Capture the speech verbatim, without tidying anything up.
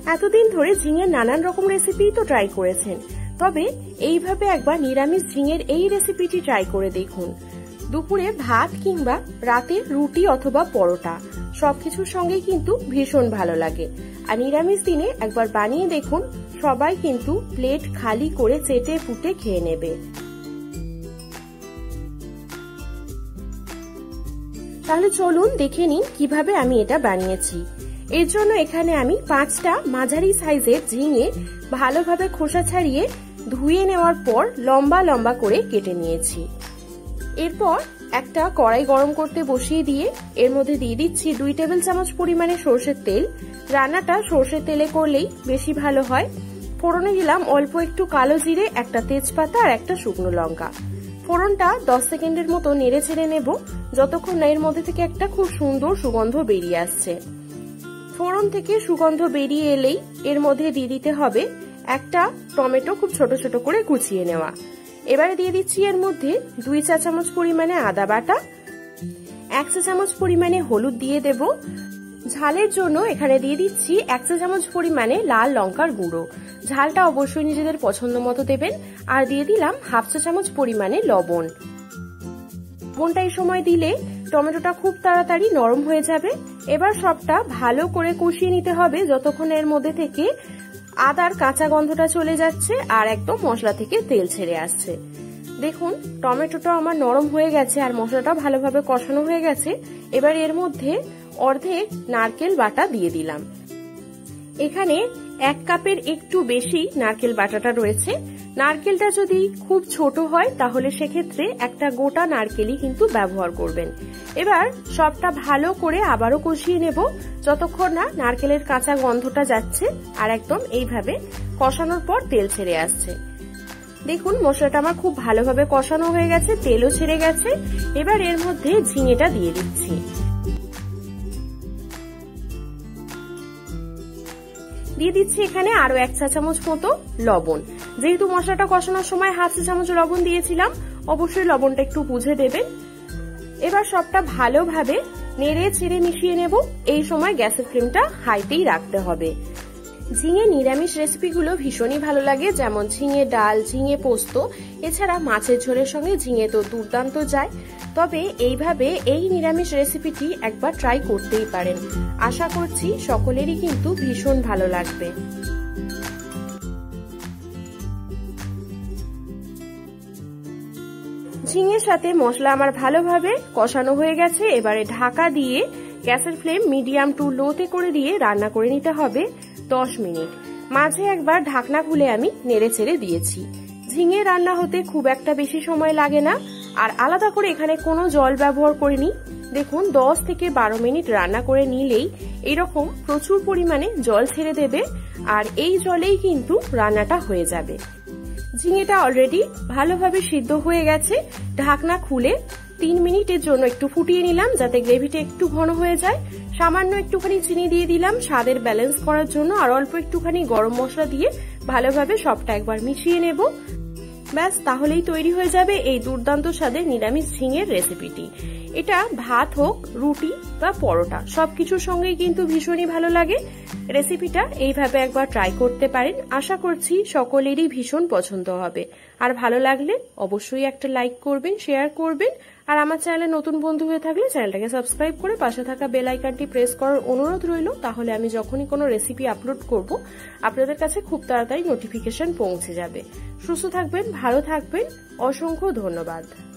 এতদিন ধরে ঝিঙের নানান রকম রেসিপি তো ট্রাই করেছেন, তবে এইভাবে একবার নিরামিষ ঝিঙের এই রেসিপিটি ট্রাই করে দেখুন। দুপুরে ভাত কিংবা রাতে রুটি অথবা পরোটা সবকিছুর সঙ্গেই কিন্তু ভীষণ ভালো লাগে। আর নিরামিষ দিনে একবার বানিয়ে দেখুন, সবাই কিন্তু প্লেট খালি করে চেটে পুটে খেয়ে নেবে। তাহলে চলুন দেখে নিন কিভাবে আমি এটা বানিয়েছি। এর জন্য এখানে আমি পাঁচটা মাঝারি সাইজের ঝিঙে ভালোভাবে খোসা ছাড়িয়ে ধুয়ে নেওয়ার পর লম্বা লম্বা করে কেটে নিয়েছি। এরপর একটা কড়াই গরম করতে বসিয়ে দিয়ে এর মধ্যে দিয়ে দিচ্ছি দুই টেবিল চামচ পরিমাণে সরষের তেল। রান্নাটা সরষের তেলে করলেই বেশি ভালো হয়। ফোড়নে দিলাম অল্প একটু কালো জিরে, একটা তেজপাতা আর একটা শুকনো লঙ্কা। ফোড়নটা দশ সেকেন্ডের মতো নেড়ে ছেড়ে নেব, যতক্ষণ না এর মধ্যে থেকে একটা খুব সুন্দর সুগন্ধ বেরিয়ে আসছে। ফোড়ন থেকে সুগন্ধ বেরিয়ে এলেই এর মধ্যে দিয়ে দিতে হবে একটা টমেটো খুব ছোট ছোট করে কুচিয়ে নেওয়া। এবারে দিয়ে দিচ্ছি এর মধ্যে দুই চা চামচ পরিমাণে আদা বাটা, এক চা চামচ পরিমাণে হলুদ দিয়ে দেব। ঝালের জন্য এখানে দিয়ে দিচ্ছি এক চা চামচ পরিমাণে লাল লঙ্কার গুঁড়ো। ঝালটা অবশ্যই নিজেদের পছন্দ মতো দেবেন। আর দিয়ে দিলাম হাফ চা চামচ পরিমাণে লবণ। লবণটা এই সময় দিলে টমেটোটা খুব তাড়াতাড়ি নরম হয়ে যাবে। এবার সবটা ভালো করে কষিয়ে নিতে হবে যতক্ষণ এর মধ্যে থেকে আদার কাঁচা গন্ধটা চলে যাচ্ছে আর একদম মশলা থেকে তেল ছেড়ে আসছে। দেখুন টমেটোটা আমার নরম হয়ে গেছে আর মশলাটা ভালোভাবে কষানো হয়ে গেছে। এবার এর মধ্যে অর্ধেক নারকেল বাটা দিয়ে দিলাম। এখানে এক কাপের একটু বেশি নারকেল বাটাটা রয়েছে। নারকেলটা যদি খুব ছোট হয় তাহলে সেক্ষেত্রে একটা গোটা নারকেলই কিন্তু ব্যবহার করবেন। এবার সবটা ভালো করে আবারও কষিয়ে নেব যতক্ষণ না নারকেলের কাঁচা গন্ধটা যাচ্ছে আর একদম এইভাবে কষানোর পর তেল ছেড়ে আসছে। দেখুন মশলাটা আমার খুব ভালোভাবে কষানো হয়ে গেছে, তেলও ছেড়ে গেছে। এবার এর মধ্যে ঝিঙেটা দিয়ে দিচ্ছি। দিয়ে দিচ্ছি এখানে আরো এক চা চামচ মতো লবণ। যেহেতু মশলাটা কষানোর সময় হাফ চা চামচ লবণ দিয়েছিলাম, অবশ্যই লবণটা একটু বুঝে দেবেন। এবার সবটা ভালোভাবে নেড়ে ছেড়ে মিশিয়ে নেব। এই সময় গ্যাসের ফ্লেমটা হাইতেই রাখতে হবে। ঝিঙে নিরামিষ রেসিপিগুলো ভীষণই ভালো লাগে, যেমন ঝিঙে ডাল, ঝিঙে পোস্ত, এছাড়া মাছের ঝোলের সঙ্গে ঝিঙে তো দুর্দান্ত যায়। তবে এইভাবে এই নিরামিষ রেসিপিটি একবার ট্রাই করতেই পারেন। আশা করছি সকলেরই কিন্তু ভীষণ ভালো লাগবে। ঝিঙের সাথে মশলা আমার ভালোভাবে কষানো হয়ে গেছে। এবারে ঢাকা দিয়ে গ্যাসের ফ্লেম মিডিয়াম টু লোতে করে দিয়ে রান্না করে নিতে হবে দশ মিনিট। মাঝে একবার ঢাকনা খুলে আমি নেড়ে ছেড়ে দিয়েছি। ঝিঙে রান্না হতে খুব একটা বেশি সময় লাগে না, আর আলাদা করে এখানে কোনো জল ব্যবহার করিনি। দেখুন দশ থেকে বারো মিনিট রান্না করে নিলেই এরকম প্রচুর পরিমাণে জল ছেড়ে দেবে, আর এই জলেই কিন্তু রান্নাটা হয়ে যাবে। ঝিঙেটা অলরেডি ভালোভাবে সিদ্ধ হয়ে গেছে। ঢাকনা খুলে তিন মিনিটের জন্য একটু ফুটিয়ে নিলাম যাতে গ্রেভিটা একটু ঘন হয়ে যায়। সামান্য একটুখানি চিনি দিয়ে দিলাম স্বাদের ব্যালেন্স করার জন্য, আর অল্প একটুখানি গরম মশলা দিয়ে ভালোভাবে সবটা একবার মিশিয়ে নেব। ব্যাস তাহলেই তৈরি হয়ে যাবে এই দুর্দান্ত স্বাদের নিরামিষ ঝিঙের রেসিপিটি। এটা ভাত হোক, রুটি বা পরোটা সবকিছুর সঙ্গেই কিন্তু ভীষণই ভালো লাগে। রেসিপিটা এইভাবে একবার ট্রাই করতে পারেন। আশা করছি সকলেরই ভীষণ পছন্দ হবে। আর ভালো লাগলে অবশ্যই একটা লাইক করবেন, শেয়ার করবেন। আর আমার চ্যানেলে নতুন বন্ধু হয়ে থাকলে চ্যানেলটাকে সাবস্ক্রাইব করে পাশে থাকা বেল আইকনটি প্রেস করার অনুরোধ রইল। তাহলে আমি যখনই কোনো রেসিপি আপলোড করব আপনাদের কাছে খুব তাড়াতাড়ি নোটিফিকেশন পৌঁছে যাবে। সুস্থ থাকবেন, ভালো থাকবেন, অসংখ্য ধন্যবাদ।